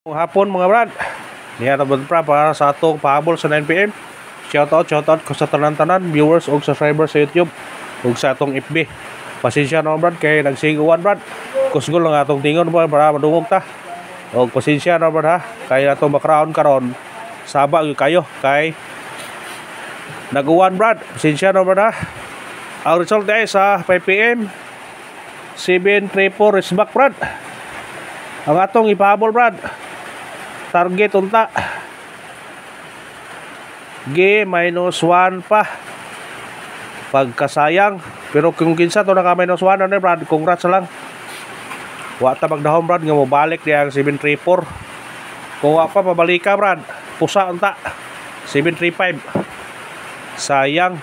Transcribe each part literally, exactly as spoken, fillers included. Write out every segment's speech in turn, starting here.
Hapon mga brad, niya tabot pra para sa atong pahabol sa nine p m. Shoutout, shoutout ko sa tanan-tanan viewers o subscribers sa YouTube ug sa atong F B. Pasensya na brad kay nagsiguan brad. Kusgol lang atong tingon brad para madungog ta. Og pasensya na brad ha, kay atong background karon saba gyud kayo kay naguwan brad. Pasensya na brad ha. Ang result ay sa five p m seven three four is back brad. Ang atong ipahabol brad. Target unta G minus one pa pagkasayang, pero kung kinsa to naka minus one ano brad, congrats lang. Wa ta magdahom brad nga mo balik di ang seven three four. Kung wa pa pabalik ka brad, pusa unta seven three five. Sayang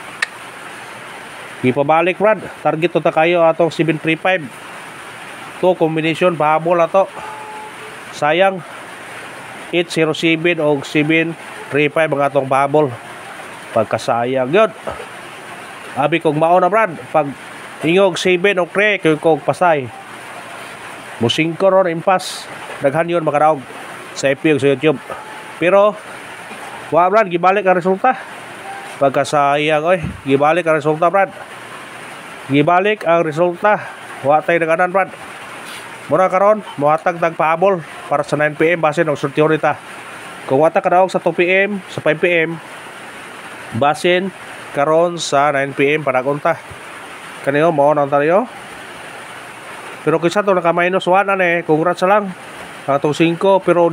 gipabalik brad, target unta kayo atong seven three five. To combination pahabol ato. Sayang eight zero seven o seven three five ang atong pahabol. Pagkasayang yun. Abi kong mao na brad, pag ingog seven o three kay kog pasay musingko ron impas daghan yun makaraog sa F B sa YouTube. Pero wa brad, gibalik ang resulta. Pagkasayang oy, gibalik ang resulta brad, gibalik ang resulta. Wa tay daganan brad. Mura karon mohatag tag pahabol para sa nine p m base ng sorteo nita. Kung wata kadaog sa two p m sa five p m basin karon sa nine p m para kunta. Kaniyo mao nang tayo. Pero kisa to naka minus one ane, congrats lang. Atong five pero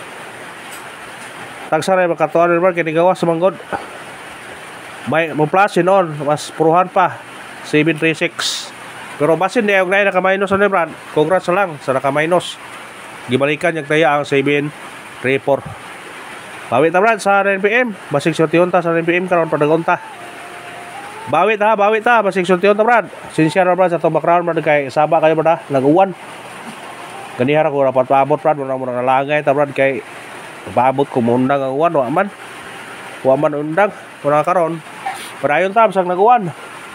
tagsa ray makatuan rin kini gawas sa manggod. May mo plus on mas puruhan pa seven three six. Pero basin di ang naka minus ane brad. Congrats lang sa naka minus. Gibalikan yung taya ang seven three four. Bawit ta brad sa nine p m. Basig sortihon ta sa nine p m karon padagon ta. Bawit ha, bawit ta basig sortihon ta brad. Sincere brad sa tong background brad kay saba kayo brad, nag-uwan. Ganihara ko rapat paabot brad, muna muna nalangay ta brad kay paabot ko mundang ang uwan, wa man. Wa man undang, muna karon. Padayon ta bisag nag-uwan.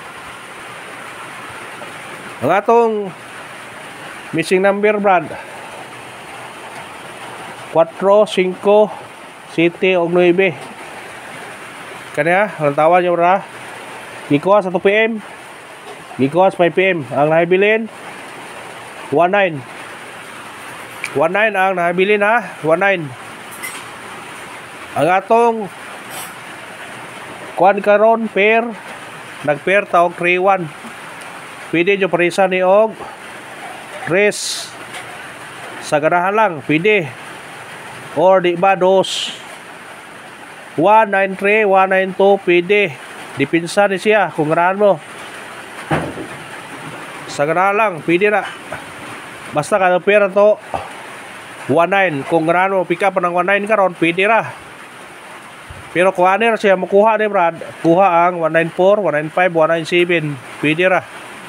Ang atong missing number brad four, five, siete o nine. Kanya ang tawag niyo brad. Gikuha sa two p m, gikuha sa five p m. Ang nahabilin nineteen. nineteen ang nahabilin ha, nineteen. Ang atong kuan karon pair, nag-pair ta og three one. Pwede nyo parisa ni og res sa ganahan lang, pwede. Or di ba dos one nine three, one nine two, pwede. Dipinsa ni siya kung ganahan mo. Sa ganahan lang, pwede na. Basta kada pera to one nine. Kung ganahan mo, pick up ng one nine karon, pwede ra. Pero kung ano siya makuha ni brad, kuha ang one nine four, one nine five, one nine seven, pwede ra.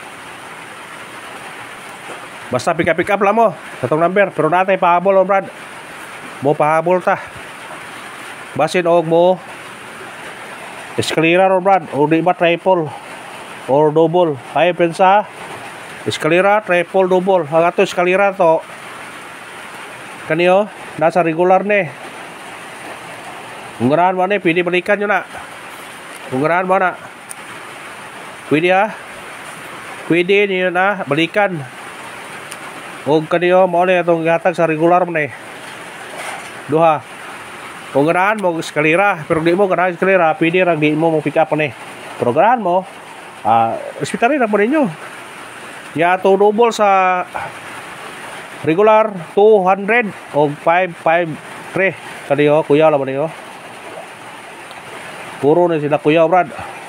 Basta pick up pick up lang mo katong number, pero natay pahabol o brad. Mo pahabol ta. Basin og mo eskalera ro brad, o di ba triple or double. Ay pensa eskalera, triple, double. Ang ato eskalera to kaniyo nasa regular ne. Kung ganahan mo na, pwede balikan nyo na. Kung ganahan mo na, pwede ha. Pwede niyo na balikan. Huwag kaniyo mo na itong ihatag sa regular mo na eh. Duha. Kung ganahan mo eskalera, pero di mo ganahan eskalera, pwede rin di mo mo pick up na eh. Pero ganahan mo, uh, respetarin na po ninyo. Yato double sa regular two hundred o five five three. Kaniyo, kuya lang mo niyo. Puro na sila kuya brad.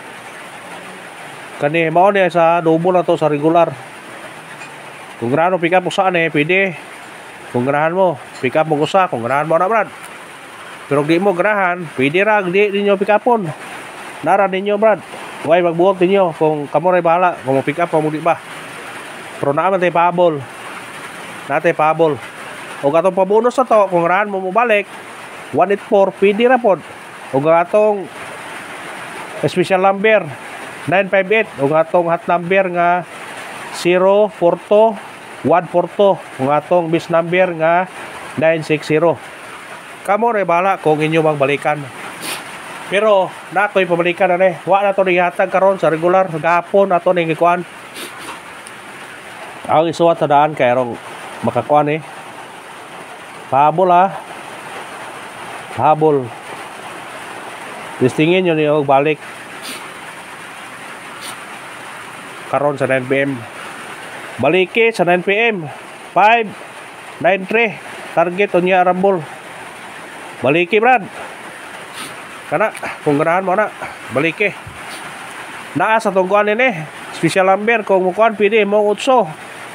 Kani mao niya sa double na to sa regular. Kung ganahan mo pick up usaan eh, pwede. Kung ganahan mo pick up mo usa, kung ganahan mo na brad. Pero di mo ganahan, pwede ra di ninyo pick upon. Nara ninyo brad. Way magbuot ninyo kung kamo ray bahala kung mo pick up mo di ba. Pero naaman tay pahabol. Natay pahabol. O katong pabonus na to, kung ganahan mo mo balik one eight four, pwede ra pod. O atong special number nine five eight, o atong hot number nga zero four two one four two, o atong bis number nga nine six zero. Kamo rin bala kung inyo mang balikan. Pero na ako'y pabalikan na eh. Wa na ito nangyahatag karon sa regular. Gapon na ito nangyakuan. Ang isuwat sa daan kaya rong makakuan eh. Pahabol ha. Pahabol. Listingin nyo niyo balik. Karon sa nine p m Baliki sa nine p m five nine three. Target unya Rumble. Baliki brad. Kana kung ganahan mo na baliki. Naa sa tungkuan ini special number kung mukuan pwede mo utso.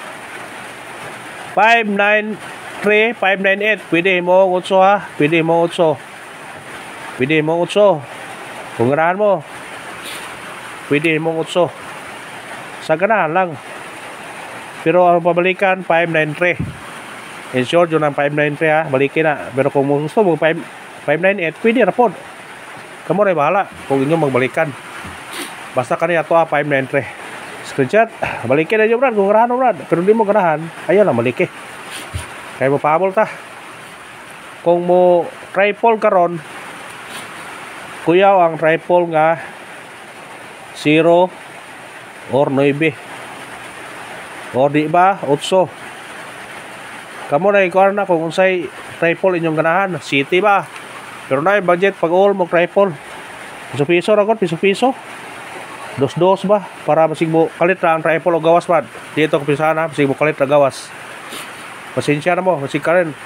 five nine three five nine eight pwede mo utso ha. Pwede mo utso. Pwede mo utso. Kung ganahan mo pwede mo utso. Sa ganahan lang. Pero ang pabalikan five nine three. Ensure yun ang five nine three ha. Balikin na. Pero kung gusto mo five nine eight pwede na po. Kamu rin bahala kung inyo magbalikan. Basta kanina ito ha five nine three. Screenshot. Balikin na nyo brad. Kung ganahan mo brad. Pero hindi mo ganahan. Ayun lang maliki. Kaya mo pahabol ta. Kung mo triple karon kuyaw ang triple nga zero or nine or di ba otso. Kamu na ikaw na kung unsay triple inyong ganahan. City ba? Pero na yung budget pag all mo triple. Piso-piso ragon, piso-piso. Dos-dos ba? Para masig mo kalit na ang triple o gawas man. Dito ko pisahan ha, masig mo kalit na gawas. Pasensya na mo, masig ka rin.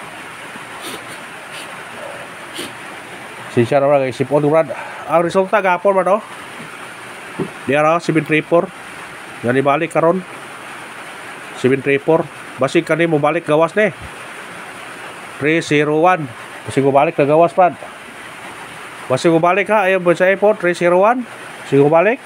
Pasensya na mo, isip on brad. Ang resulta gapon man o. Diyan o, seven three four. Yan ibalik karon. seven three four. Basig ka ni mo balik gawas ni. three zero one. Basig mo balik na gawas pad. Basig mo balik ha. Ayaw mo sa airport. three zero one. Basig mo balik.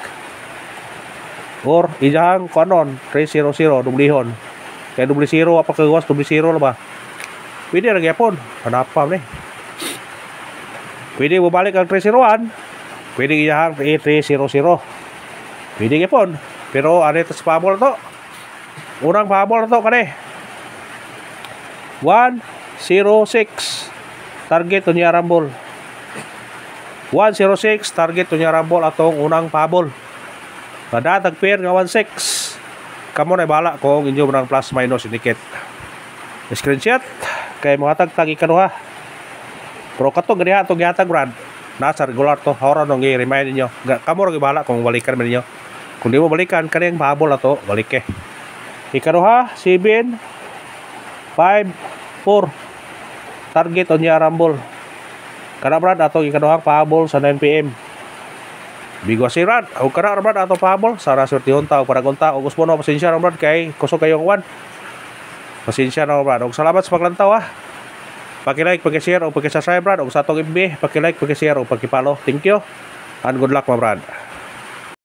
Or ijahang kanon. three zero zero. Dublihon. Kaya dubli zero. Apa kagawas? Dubli zero na ba? Pwede na gyapon. Hanapam ni. Pwede mo balik ang three zero one. Pwede ijahang three zero zero. Pwede gyapon. Pero ano ito sa pahabol na to? Unang pahabol na to kani. one zero six. Target to niya Rumble. one zero six. Target to niya Rumble atong unang pahabol. Kada tagpair nga one six. Kamo na bala kung inyo ng plus minus indicate. Screenshot. Kay mga tagtag ikaduha. Pero kato ganiha itong gihatag brad. Nasa regular to. Hora nung i-remind ninyo. Kamo rin bala kung balikan mo ninyo. Kung di mo balikan, kaniyang pahabol na to. Balik eh. Ikaduha, seven five four. Target on niya Rumble. Kana brad atong ikaduhang pahabol sa nine p m Bigo si brad. O kana brad atong pahabol sa rasortihon ta o paragonta o gusto mo pasensya na brad kay kusog kayong one. Pasensya na brad. Og salamat sa paglantaw ha. Paki-like, paki-share o paki-subscribe brad. Og sa atong F B, paki-like, paki-share o paki-follow. Thank you and good luck my brad.